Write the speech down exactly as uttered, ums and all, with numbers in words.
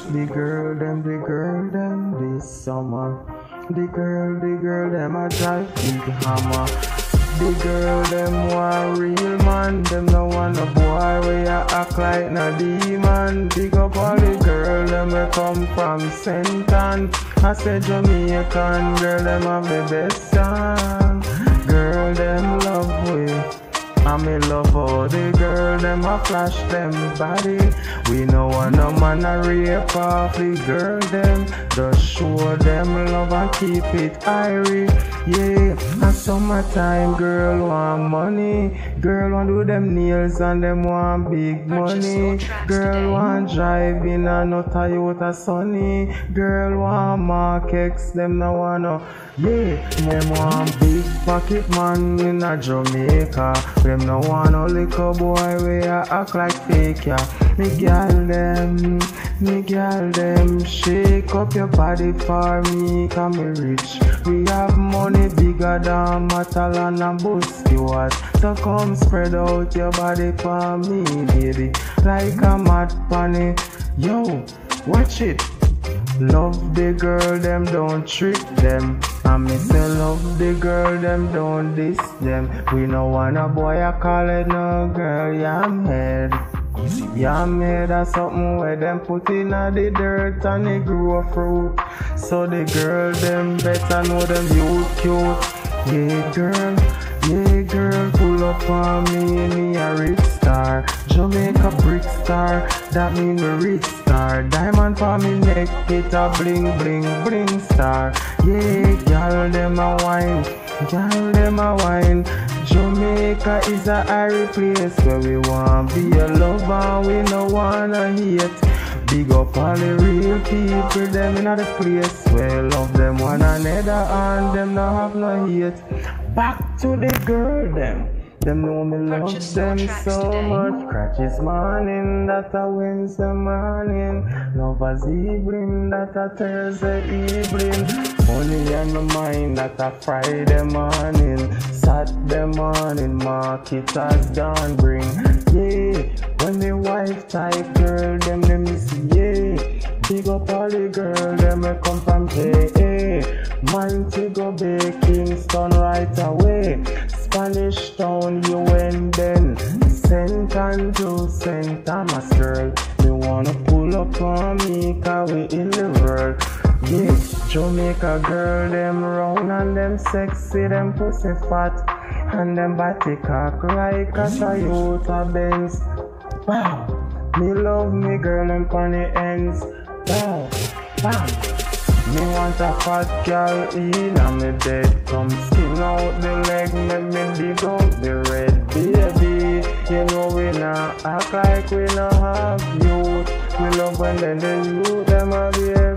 The girl them, the girl them this summer. The girl, the girl them a drive big hammer. The girl them want real man. Them no want a boy where you act like no demon. Big up all the girl them we come from Senton. I said Jamaican girl them have the best song. Girl them love we. I'm in love all the girl them a flash them body. We no want no man a rape off the girl them. Just show them love and keep it irie. Yeah, and summertime girl want money. Girl want do them nails and them want big money. Girl want drive in a no Toyota Sunny. Girl want Mark X, them no want no. Yeah, them want big pocket man in a Jamaica. Them no want no little boy where you act like fake, yeah. Me girl them, me girl them, shake up your body for me, cause me rich. We have money bigger than Matalan and Busquets. So come spread out your body for me, baby, like a mad bunny. Yo, watch it. Love the girl, them don't trick them. And me say love the girl, them don't diss them. We no want a boy, I call it no girl, yeah, I'm head. Yeah, made of something where them put in a the dirt and they grow fruit. So the girl, them better know them you cute. Yeah, girl, yeah, girl, pull up on me, me a rich star. Jamaica brick star, that mean we rich star. Diamond for me neck, it a bling, bling, bling star. Yeah, girl, them a wine, girl, them a wine. Jamaica is a airy place where we want be a lover, we no wanna hate. Big up all the real people, them in the place where love them one another and them no have no hate. Back to the girl them, them know me love them so much. Crutches morning, that a Wednesday morning. Lovers evening, that a Thursday evening. Money on my mind, that a Friday morning. Saturday morning, market has gone bring. Yeah, when the wife type girl, them them miss, yeah. Big up all the girl, them we come from J A. Montego Bay, Kingston right away. Spanish Town, you and then Saint Andrew, Saint Thomas girl. They wanna pull up on me, cause we in the world. Yeah, Jamaica girl, them round and them sexy, them pussy fat. And them body cock like a Toyota Benz. Wow, me love me girl, them funny ends. Wow, wow. Me want a fat girl in and me bed. Come skin out the leg, make me dig out the red. Baby, you know we not act like we not have youth. We love when then the youth them are there.